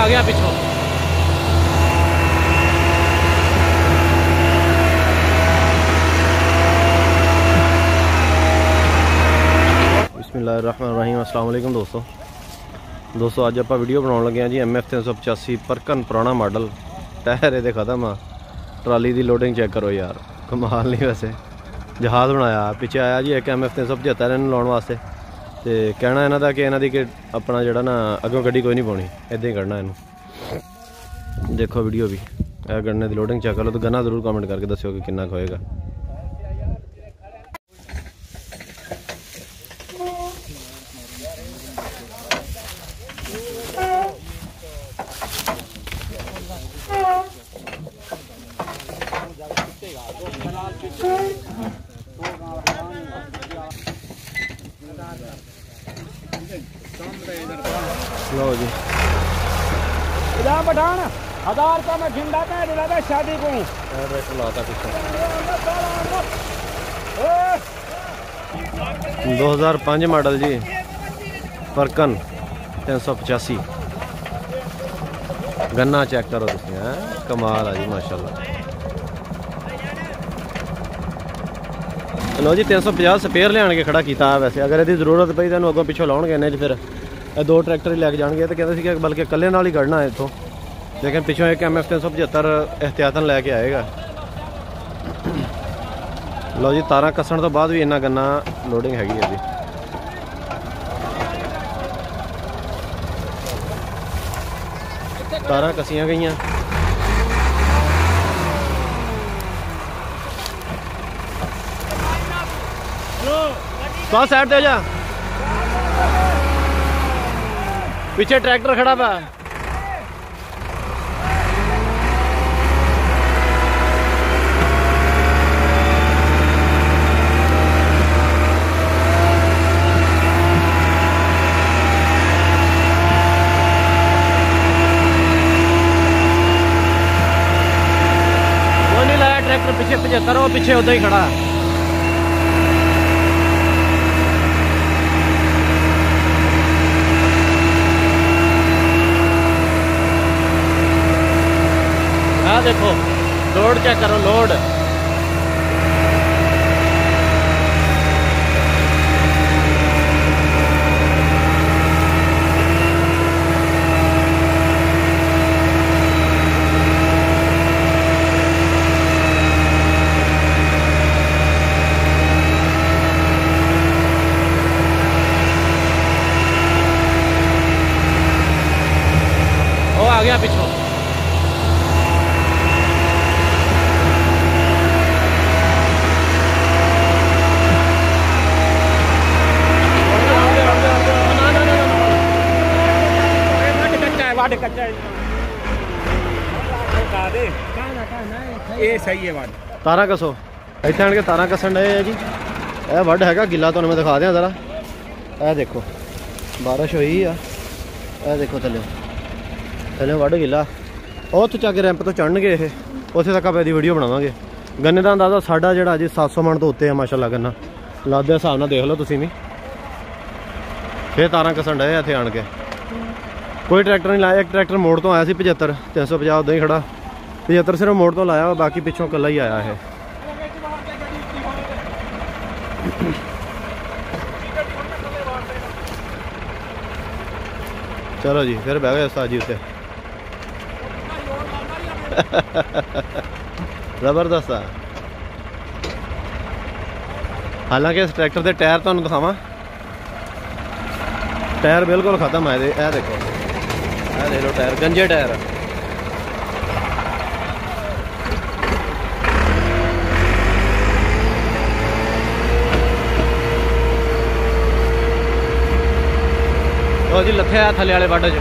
आ गया पिछों। बिस्मिल्लाहिर्रहमानिर्रहीम। अस्सलाम वालेकुम दोस्तों अज आप वीडियो बनाने लगे हैं जी MF 385 परकन पुराना मॉडल। टायर ये खत्म आ, ट्राली की लोडिंग चेक करो यार, कमाल नहीं। वैसे जहाज़ बनाया पिछे आया जी एक MF 375 इन्हूं लाने वास्ते। तो कहना इन्हों का कि इन्हों की अपना जोड़ा ना अगों गड्डी कोई नहीं पानी, इदा ही करना इनू। देखो वीडियो भी गन्ने की लोडिंग चेक करो, तो गन्ना जरूर कमेंट करके दस्यो कि कितना होएगा। लो जी पठान 1000 रुपये में झिंडा का दिलाता शादी को लाता पीछे 2005 मॉडल जी परकन 385। गन्ना चेक करो तुम, कमाल है जी माशाल्लाह। लो जी 350 स्पेयर लिया के खड़ा किया। वैसे अगर यदि जरूरत पई तो अगों पिछों लाउणगे इन्हें फिर दो ट्रैक्टर ही लैके जाएंगे। तो कहते कि बल्कि कल्ले नाल ही कढ़ना है इतों, लेकिन पिछों एक MF 375 एहतियातन लैके आएगा। लो जी तारा कसन तो बाद भी इन्ना गन्ना लोडिंग हैगी है जी। तारा कसियां गई तो साइड दे जा, पीछे ट्रैक्टर खड़ा पा। वो नहीं लाया ट्रैक्टर पीछे 75, वो पीछे उधर ही खड़ा। देखो लोड चेक करो, लोड वो आ गया पिछों। ये सही है वाड तारा कसो इतने आन के तारा कसन डे है जी। यह वड हैगा गिला, तो मैं दिखा दें जरा। यह देखो बारिश हुई आ, यह देखो थले वड गिला। और तो जाके रैंप तो चढ़न गए ये, उत्थे तक आप वीडियो बनावांगे। गन्ने का अंदाजा साढ़ा जो जी 700 मन तो उत्ते है माशाल्लाह गन्ना। लादे हिसाब नाल देख लो तुसीं भी। फिर तारा कसन डे इत्थे आन के, कोई ट्रैक्टर नहीं लाया। एक ट्रैक्टर मोड़ तो आया सी 75 350 उदा ही खड़ा। 75 सिर्फ मोड़ तो लाया, बाकी पिछों कला ही आया है। चलो जी फिर बह गए उस्ताद जी उत्ते। जबरदस्त है। हालांकि इस ट्रैक्टर के टायर तुहानूं दिखावां, टायर बिल्कुल खत्म है। यह देखो, यह देख लो टायर, गंजे टायर। तो जी लथे आ थले वाले वड च,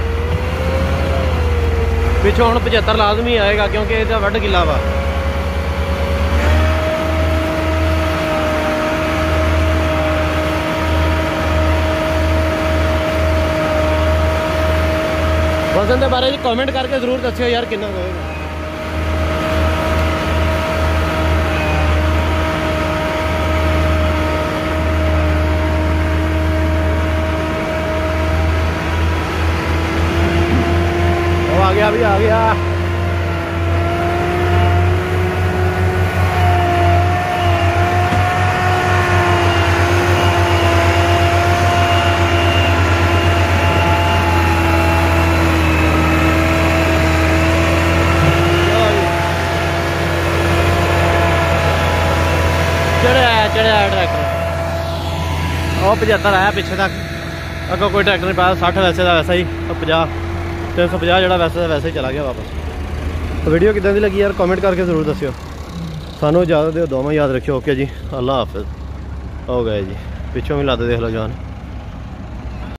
पिछों हुण 75 लाजमी आएगा क्योंकि इसका वड गिला वा। वजन के बारे में कमेंट करके जरूर दस्सियो यार कितना होएगा। भी आ गया। चढ़िया ट्रैक्टर और 75 आया पिछे तक, अगर कोई ट्रैक्टर नहीं पाया। 60 वैसे का वैसा ही, 50 350 जो वैसे वैसे ही चला गया वापस। तो वीडियो कितनी लगी यार कमेंट करके जरूर दस्यो। सानू इजाजत दो, दोवें याद रखियो। ओके जी, अल्लाह हाफिज़। हो गए जी, पिछों भी लद देख लो जान।